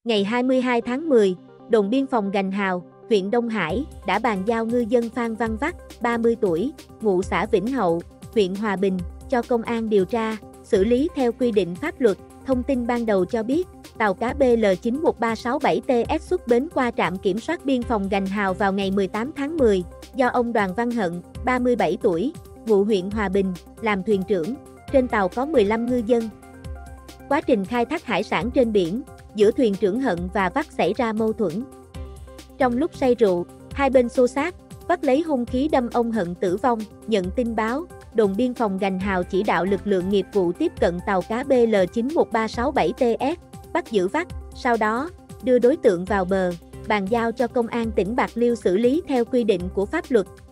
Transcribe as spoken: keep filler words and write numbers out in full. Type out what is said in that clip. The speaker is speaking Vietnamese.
Ngày hai mươi hai tháng mười, đồn biên phòng Gành Hào, huyện Đông Hải, đã bàn giao ngư dân Phan Văn Vắt, ba mươi tuổi, ngụ xã Vĩnh Hậu, huyện Hòa Bình, cho công an điều tra, xử lý theo quy định pháp luật. Thông tin ban đầu cho biết, tàu cá B L chín một ba sáu bảy T S xuất bến qua trạm kiểm soát biên phòng Gành Hào vào ngày mười tám tháng mười, do ông Đoàn Văn Hận, ba mươi bảy tuổi, ngụ huyện Hòa Bình, làm thuyền trưởng. Trên tàu có mười lăm ngư dân. Quá trình khai thác hải sản trên biển, giữa thuyền trưởng Hận và Vắt xảy ra mâu thuẫn. Trong lúc say rượu, hai bên xô xát, Vắt lấy hung khí đâm ông Hận tử vong. Nhận tin báo, đồn biên phòng Gành Hào chỉ đạo lực lượng nghiệp vụ tiếp cận tàu cá B L chín một ba sáu bảy T S, bắt giữ Vắt, sau đó đưa đối tượng vào bờ, bàn giao cho công an tỉnh Bạc Liêu xử lý theo quy định của pháp luật.